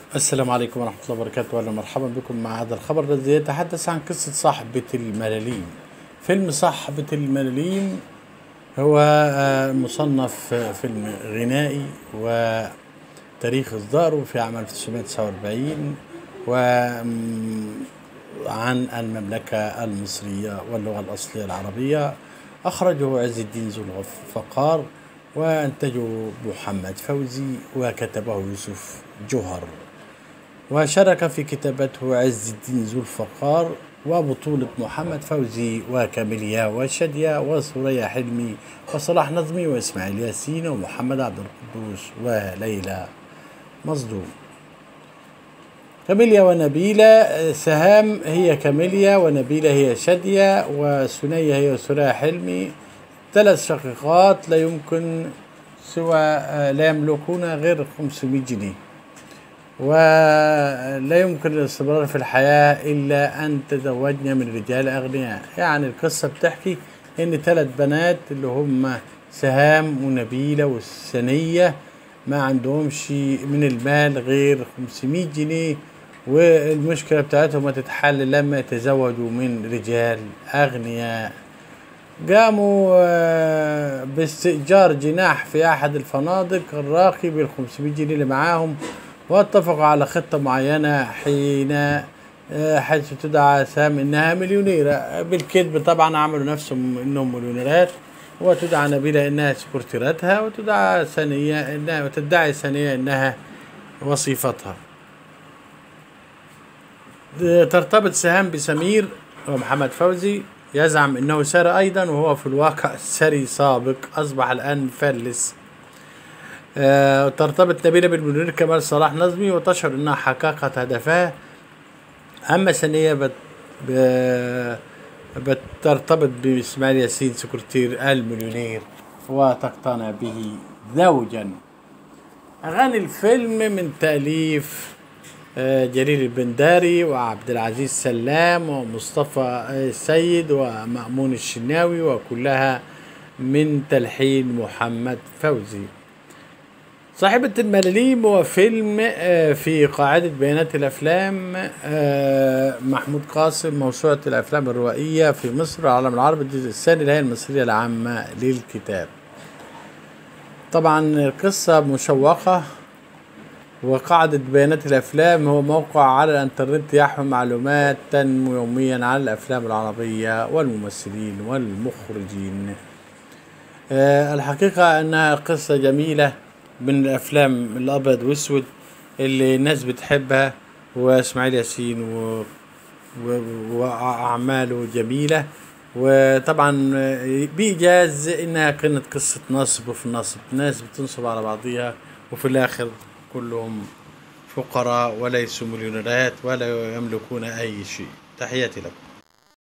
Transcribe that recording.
السلام عليكم ورحمة الله وبركاته، أهلا مرحبا بكم مع هذا الخبر الذي يتحدث عن قصة صاحبة الملاليم. فيلم صاحبة الملاليم هو مصنف فيلم غنائي وتاريخ إصداره في عام 1949 وعن المملكة المصرية واللغة الأصلية العربية. أخرجه عز الدين ذو الفقار وأنتجه محمد فوزي وكتبه يوسف جوهر، وشارك في كتابته عز الدين ذو الفقار، وبطولة محمد فوزي وكاميليا وشادية وسوريا حلمي وصلاح نظمي وإسماعيل ياسين ومحمد عبد القدوس وليلى مصدوم. كاميليا ونبيلة سهام هي كاميليا، ونبيلة هي شادية، وسنية هي سوريا حلمي. 3 شقيقات لا يملكون غير 500 جنيه، ولا يمكن الاستمرار في الحياة إلا أن تزوجن من رجال أغنياء. يعني القصة بتحكي إن 3 بنات اللي هم سهام ونبيلة والسنية ما عندهمش من المال غير 500 جنيه، والمشكلة بتاعتهم هتتحل لما يتزوجوا من رجال أغنياء. قاموا باستئجار جناح في أحد الفنادق الراقي بال500 جنيه اللي معاهم، واتفقوا على خطة معينة حيث تدعى سام إنها مليونيرة. بالكذب طبعا عملوا نفسهم إنهم مليونيرات، وتدعى نبيلة إنها سكرتيرتها، وتدعي ثانية إنها وصيفتها. ترتبط سهام بسمير ومحمد فوزي يزعم إنه ساري أيضا، وهو في الواقع ساري سابق أصبح الآن مفلس. ترتبط نبيلة بالمدير كمال صلاح نظمي، وتشعر انها حققت هدفها. اما ثانية بترتبط باسماعيل ياسين سكرتير المليونير وتقتنع به زوجا. اغاني الفيلم من تأليف جليل البنداري وعبد العزيز سلام ومصطفى السيد ومأمون الشناوي، وكلها من تلحين محمد فوزي. صاحبة الملاليم هو فيلم في قاعدة بيانات الأفلام محمود قاسم، موسوعة الأفلام الروائية في مصر والعالم العربي، الجزء الثاني، الهيئة المصرية العامة للكتاب. طبعا القصة مشوقة، وقاعدة بيانات الأفلام هو موقع على الانترنت يحوي معلومات تنمو يوميا عن الأفلام العربية والممثلين والمخرجين. الحقيقة أنها قصة جميلة من الافلام الابيض واسود اللي الناس بتحبها، واسماعيل ياسين واعماله جميله. وطبعا بايجاز انها كانت قصه نصب، وفي النصب ناس بتنصب على بعضيها، وفي الاخر كلهم فقراء وليسوا مليونيرات ولا يملكون اي شيء. تحياتي لكم.